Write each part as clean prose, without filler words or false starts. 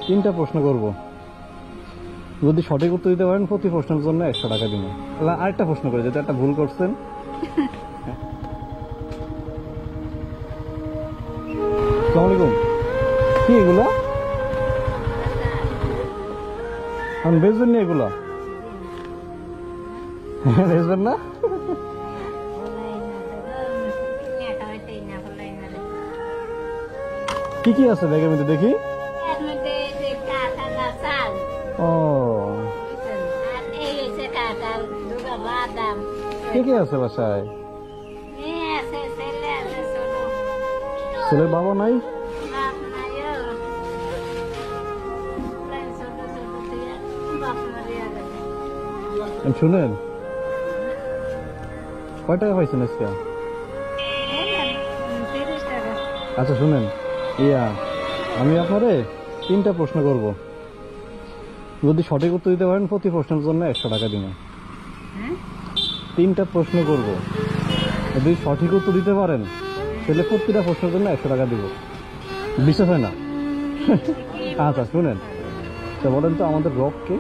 তিনটা প্রশ্ন করব, যদি সঠিক উত্তর দিতে পারেন প্রতি প্রশ্নের জন্য 100 টাকা দিব। তাহলে আরেকটা প্রশ্ন করে, যদি একটা ভুল করছেন। আসসালামু আলাইকুম। কি এগুলো? আমি বেচবেন না এগুলো? বেচবেন না? কি কি আছে ব্যাগের মধ্যে দেখি? ও, কি কি আছে বাসায়? ছেলের বাবা নাই? শুনেন, কয় টাকা পাইছেন আজকে? আচ্ছা শুনেন, আমি আপনারে তিনটা প্রশ্ন করব, যদি সঠিক উত্তর দিতে পারেন প্রতি প্রশ্নের জন্য 100 টাকা দিব। তিনটা প্রশ্ন করব, যদি সঠিক উত্তর দিতে পারেন তাহলে প্রতিটা প্রশ্নের জন্য 100 টাকা দিব। বিশ্বাস হয় না? আচ্ছা শুনেন, তো বলেন তো আমাদের রব কে?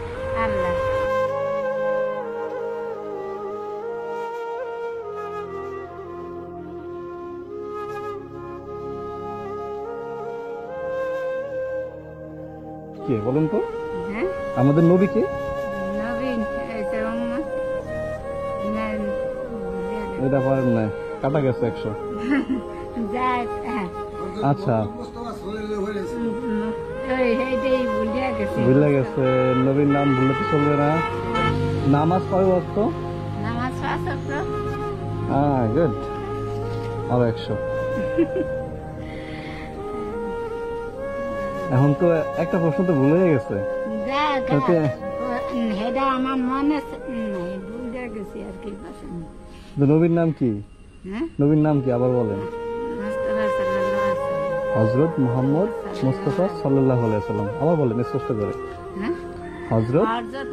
কে বলেন তো? আমাদের নবী কে? এটা পারেন না, কাটা গেছে 100। আচ্ছা ভুলে গেছে, নবীর নাম ভুলে তো চলবে না। নামাজ কয় ওয়াক্ত? গুড, আরো 100। এখন তো একটা প্রশ্ন তো ভুলে গেছে। নবীর নাম কি? নবীর নাম কি আবার বলেন? হযরত মুহাম্মদ মুস্তাফা সাল্লাল্লাহু আলাইহি ওয়াসাল্লাম। আবার বলেন স্পষ্ট করে। হযরত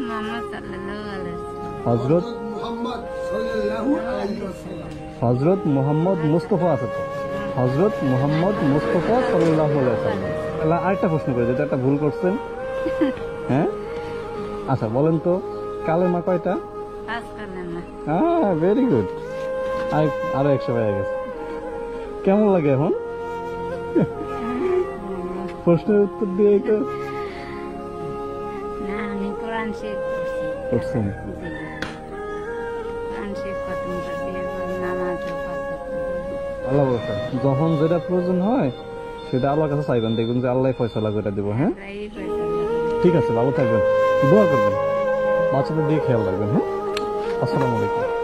মুহাম্মদ মুস্তাফা আছে তো, হযরত মুহাম্মদ মুস্তাফা সাল্লাল্লাহু আলাইহি ওয়াসাল্লাম। তাহলে আরেকটা প্রশ্ন করে, যেটা একটা ভুল করছেন। হ্যাঁ আচ্ছা বলেন তো কালেমা কয়টা? ভেরি গুড, আরো 100 হয়ে গেছে। কেমন লাগে এখন প্রশ্নের উত্তর দিয়ে? করছেন আল্লাহ বলছে, যখন যেটা প্রয়োজন হয় সেটা আল্লাহর কাছে চাইবেন, দেখবেন যে আল্লাহ ফয়সালা করে দিব। হ্যাঁ ঠিক আছে, ভালো থাকবেন, দোয়া করবেন, বাচ্চাদের দিয়ে খেয়াল রাখবেন। হ্যাঁ, আসসালামু আলাইকুম।